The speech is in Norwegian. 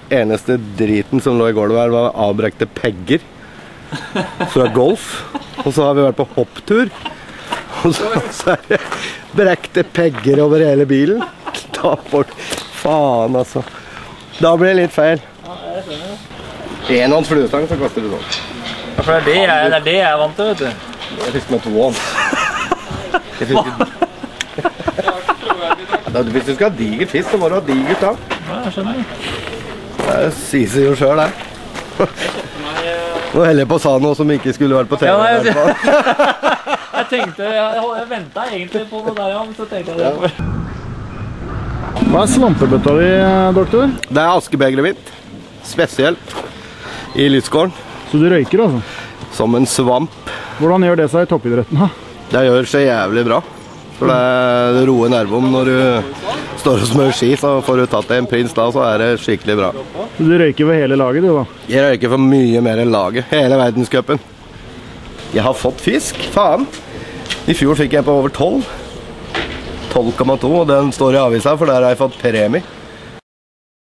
eneste driten som lå i gulvet her var avbrekte pegger fra golf. Og så har vi vært på hopptur. Og så er det brekte pegger over hele bilen. Ta bort. Faen, altså. Da blir det litt feil. Ja, jeg skjønner. En hånds fluestang, så koster det sånn. Ja, for det er det jeg er vant til, vet du. Jeg fisker med 2 hånd. Hvis du skal ha digert fisk, så må du ha digert da. Ja, jeg skjønner. Det sier seg jo selv, det. Nå heller jeg på å sa noe som ikke skulle vært på TV. Ja, nei, jeg tenkte, jeg ventet egentlig på noe der, ja, men så tenkte jeg det. Hva er svampebøtta di, doktor? Det er askebegeret mitt. Spesielt i Lysgården. Så du røyker altså? Som en svamp. Hvordan gjør det seg i toppidretten da? Det gjør seg jævlig bra. For det roer nervom når du står og smør ski, så får du tatt en prins da, så er det skikkelig bra. Så du røyker for hele laget du da? Jeg røyker for mye mer enn laget. Hele verdenscupen. Jeg har fått fisk, faen. I fjor fikk jeg på over 12. 12,2, og den står i avisa, for der har jeg fått premie.